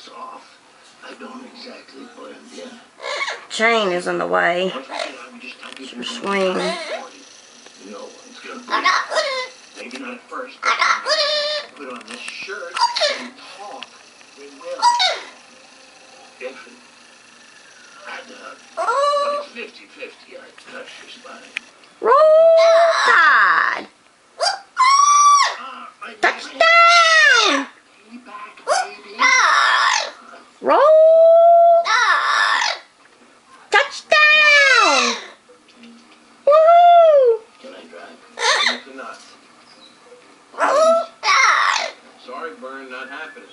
this off. I don't exactly blend in. Chain is in the way. Your swing. No one's gonna maybe not at first, but put on this shirt and talk. They will. If but it's 50-50. I touch your spine. Roll Tide. Touchdown. Back, baby. Roll. Touchdown. Woohoo. Can I drive? You cannot. Sorry, Vern, not happening.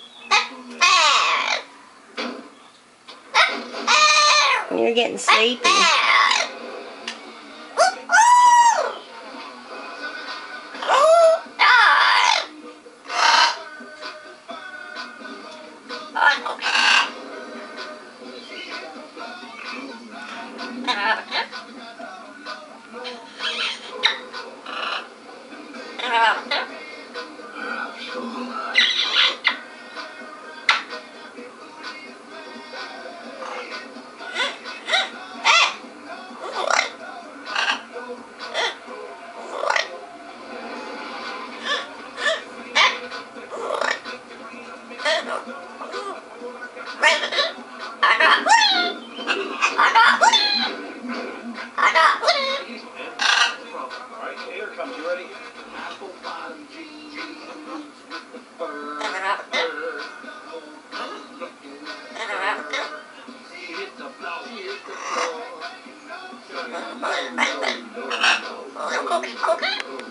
You're getting sleepy. Okay.